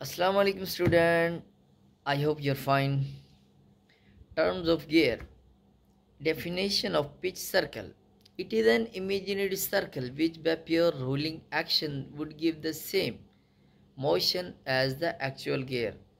Assalamu alaikum student. I hope you're fine. Terms of gear. Definition of pitch circle. It is an imaginary circle which by pure rolling action would give the same motion as the actual gear.